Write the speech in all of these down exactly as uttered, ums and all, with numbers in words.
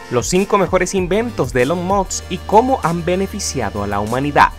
los cinco mejores inventos de Elon Musk y cómo han beneficiado a la humanidad.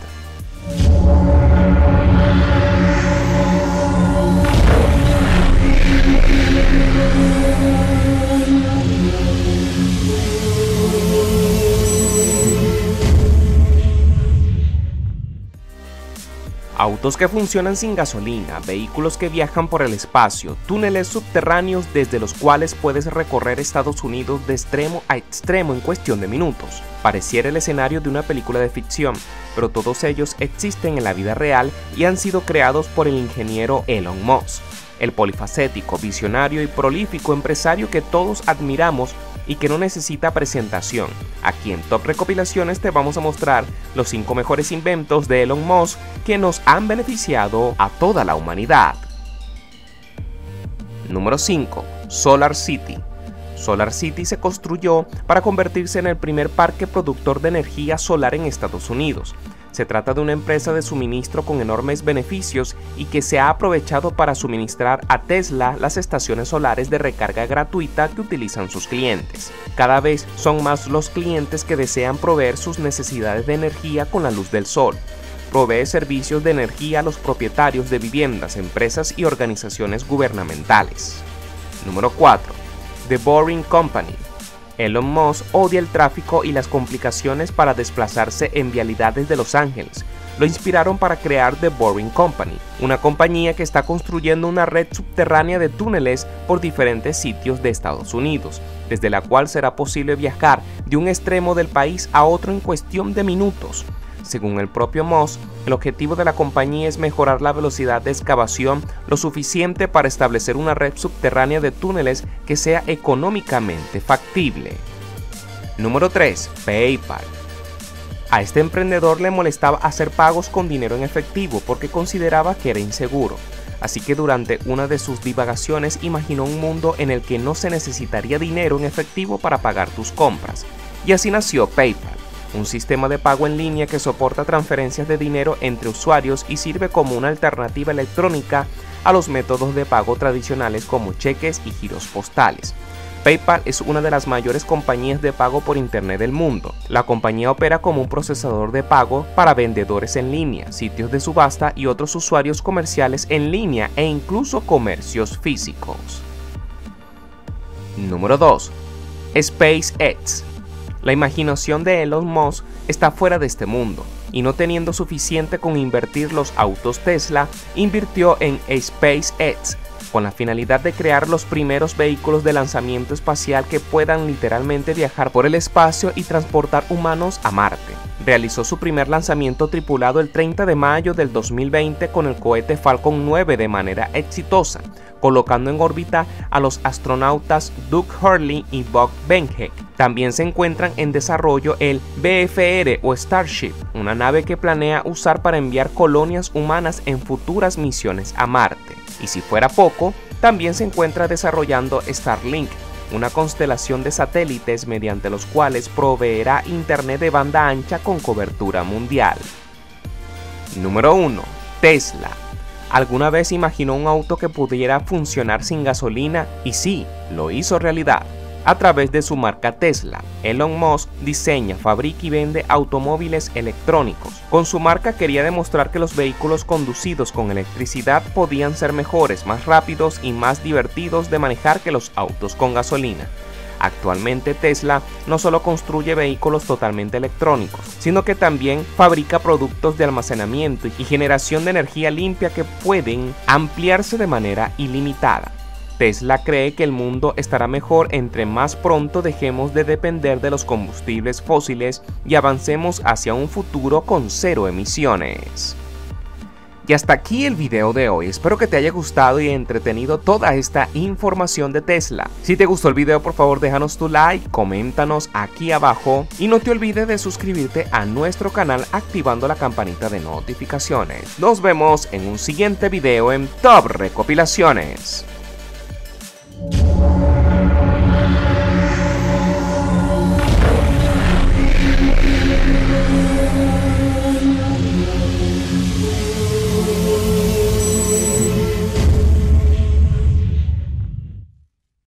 Autos que funcionan sin gasolina, vehículos que viajan por el espacio, túneles subterráneos desde los cuales puedes recorrer Estados Unidos de extremo a extremo en cuestión de minutos. Pareciera el escenario de una película de ficción, pero todos ellos existen en la vida real y han sido creados por el ingeniero Elon Musk, el polifacético, visionario y prolífico empresario que todos admiramos y que no necesita presentación. Aquí en Top Recopilaciones te vamos a mostrar los cinco mejores inventos de Elon Musk que nos han beneficiado a toda la humanidad. Número cinco. Solar City. Solar City se construyó para convertirse en el primer parque productor de energía solar en Estados Unidos. Se trata de una empresa de suministro con enormes beneficios y que se ha aprovechado para suministrar a Tesla las estaciones solares de recarga gratuita que utilizan sus clientes. Cada vez son más los clientes que desean proveer sus necesidades de energía con la luz del sol. Provee servicios de energía a los propietarios de viviendas, empresas y organizaciones gubernamentales. Número cuatro. The Boring Company. Elon Musk odia el tráfico y las complicaciones para desplazarse en vialidades de Los Ángeles. Lo inspiraron para crear The Boring Company, una compañía que está construyendo una red subterránea de túneles por diferentes sitios de Estados Unidos, desde la cual será posible viajar de un extremo del país a otro en cuestión de minutos. Según el propio Musk, el objetivo de la compañía es mejorar la velocidad de excavación lo suficiente para establecer una red subterránea de túneles que sea económicamente factible. Número tres. PayPal. A este emprendedor le molestaba hacer pagos con dinero en efectivo porque consideraba que era inseguro. Así que durante una de sus divagaciones imaginó un mundo en el que no se necesitaría dinero en efectivo para pagar tus compras. Y así nació PayPal, un sistema de pago en línea que soporta transferencias de dinero entre usuarios y sirve como una alternativa electrónica a los métodos de pago tradicionales como cheques y giros postales. PayPal es una de las mayores compañías de pago por internet del mundo. La compañía opera como un procesador de pago para vendedores en línea, sitios de subasta y otros usuarios comerciales en línea e incluso comercios físicos. Número dos. SpaceX. La imaginación de Elon Musk está fuera de este mundo, y no teniendo suficiente con invertir los autos Tesla, invirtió en SpaceX, con la finalidad de crear los primeros vehículos de lanzamiento espacial que puedan literalmente viajar por el espacio y transportar humanos a Marte. Realizó su primer lanzamiento tripulado el treinta de mayo del dos mil veinte con el cohete Falcon nueve de manera exitosa, colocando en órbita a los astronautas Doug Hurley y Bob Behnken. También se encuentran en desarrollo el V F R o Starship, una nave que planea usar para enviar colonias humanas en futuras misiones a Marte. Y si fuera poco, también se encuentra desarrollando Starlink, una constelación de satélites mediante los cuales proveerá internet de banda ancha con cobertura mundial. Número uno. Tesla. ¿Alguna vez imaginó un auto que pudiera funcionar sin gasolina? Y sí, lo hizo realidad. A través de su marca Tesla, Elon Musk diseña, fabrica y vende automóviles electrónicos. Con su marca quería demostrar que los vehículos conducidos con electricidad podían ser mejores, más rápidos y más divertidos de manejar que los autos con gasolina. Actualmente Tesla no solo construye vehículos totalmente electrónicos, sino que también fabrica productos de almacenamiento y generación de energía limpia que pueden ampliarse de manera ilimitada. Tesla cree que el mundo estará mejor entre más pronto dejemos de depender de los combustibles fósiles y avancemos hacia un futuro con cero emisiones. Y hasta aquí el video de hoy, espero que te haya gustado y entretenido toda esta información de Tesla. Si te gustó el video, por favor déjanos tu like, coméntanos aquí abajo y no te olvides de suscribirte a nuestro canal activando la campanita de notificaciones. Nos vemos en un siguiente video en Top Recopilaciones.